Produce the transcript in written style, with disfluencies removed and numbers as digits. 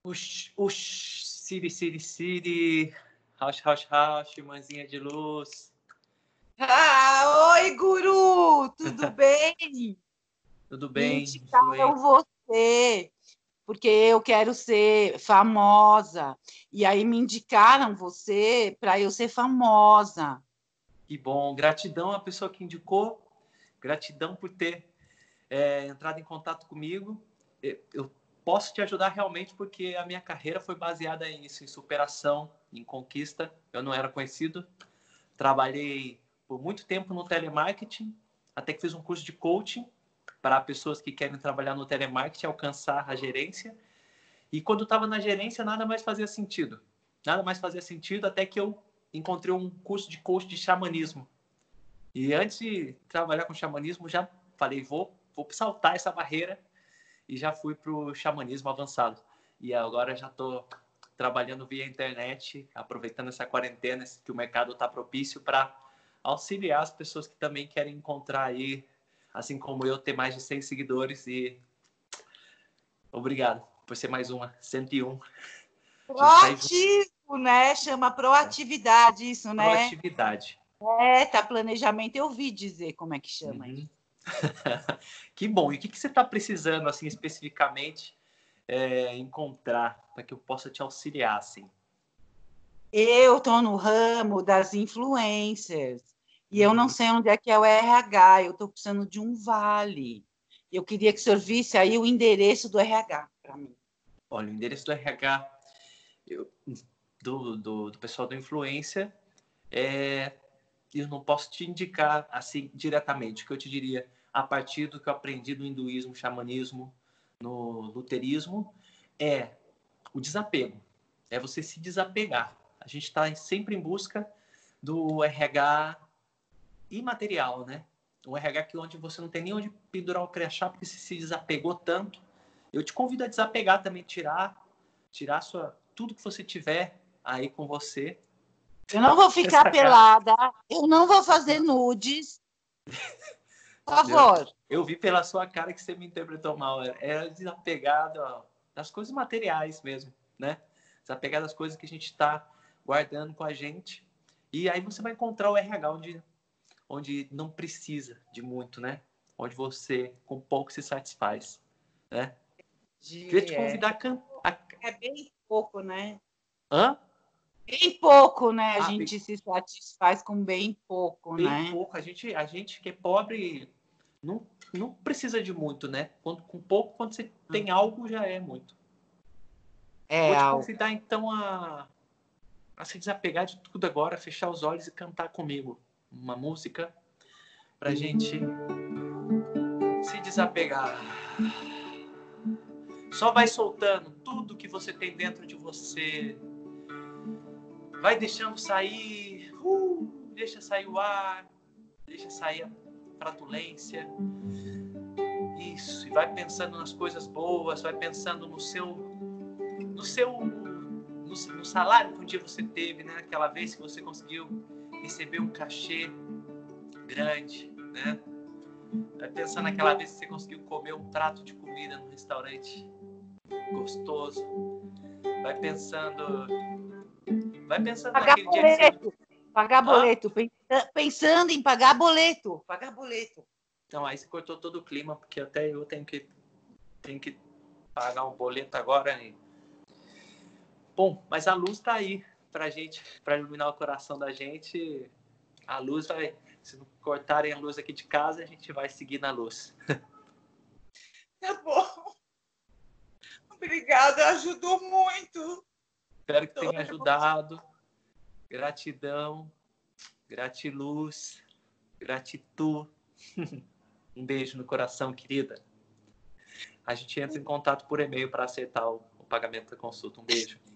Siri, Rausch, mãezinha de luz. Oi, guru! Tudo bem? Tudo Me bem, indicaram você, porque eu quero ser famosa. E aí me indicaram você para eu ser famosa. Que bom, gratidão à pessoa que indicou, gratidão por ter entrado em contato comigo. Eu posso te ajudar realmente porque a minha carreira foi baseada nisso, em superação, em conquista. Eu não era conhecido, trabalhei por muito tempo no telemarketing, até que fiz um curso de coaching para pessoas que querem trabalhar no telemarketing, alcançar a gerência. E quando eu estava na gerência, nada mais fazia sentido. Nada mais fazia sentido até que eu encontrei um curso de coach de xamanismo. E antes de trabalhar com xamanismo, já falei, vou saltar essa barreira e já fui para o xamanismo avançado. E agora já estou trabalhando via internet, aproveitando essa quarentena que o mercado está propício para auxiliar as pessoas que também querem encontrar aí, assim como eu, ter mais de 100 seguidores. E obrigado por ser mais uma, 101. Proativo, né? Chama proatividade isso, né? Proatividade. Tá, planejamento, eu ouvi dizer como é que chama isso. Que bom. E o que você está precisando, assim, especificamente, encontrar para que eu possa te auxiliar, assim? Eu estou no ramo das influencers e eu não sei onde é que é o RH, eu estou precisando de um vale. Eu queria que o senhor visse aí o endereço do RH para mim. Olha, o endereço do RH do pessoal do influencer, eu não posso te indicar assim diretamente. O que eu te diria, a partir do que eu aprendi no hinduísmo, xamanismo, no luterismo, é o desapego. É você se desapegar. A gente está sempre em busca do RH imaterial, né? Um RH que onde você não tem nem onde pendurar o crachá porque você se desapegou tanto. Eu te convido a desapegar também, tirar tudo que você tiver aí com você. Eu não vou ficar pelada, eu não vou fazer nudes. Por favor. Eu vi pela sua cara que você me interpretou mal. Era desapegado das coisas materiais mesmo, né? Desapegado das coisas que a gente está guardando com a gente. E aí você vai encontrar o RH onde não precisa de muito, né? Onde você, com pouco, se satisfaz, né? Queria te convidar a cantar. É bem pouco, né? Hã? Bem pouco, né? A gente se satisfaz com bem pouco, né? Bem pouco. A gente que é pobre não precisa de muito, né? Com pouco, quando você tem algo, já é muito. Vou te convidar, então, a se desapegar de tudo agora, fechar os olhos e cantar comigo uma música pra gente se desapegar. Só vai soltando tudo que você tem dentro de você. Vai deixando sair. Deixa sair o ar. Deixa sair a flatulência. Isso. E vai pensando nas coisas boas. Vai pensando no salário que um dia você teve, né? Aquela vez que você conseguiu receber um cachê grande, né? Vai pensando naquela vez que você conseguiu comer um prato de comida no restaurante gostoso. Vai pensando pagar naquele boleto, dia que você... pagar boleto, pensando em pagar boleto. Então, aí você cortou todo o clima, porque até eu tenho que pagar um boleto agora. E... Bom, mas a luz tá aí pra gente, pra iluminar o coração da gente. A luz vai... Se não cortarem a luz aqui de casa, a gente vai seguir na luz. Tá bom. Obrigada, ajudou muito. Espero que tenha ajudado. Gratidão, gratiluz, gratitude. Um beijo no coração, querida. A gente entra em contato por e-mail para acertar o pagamento da consulta. Um beijo.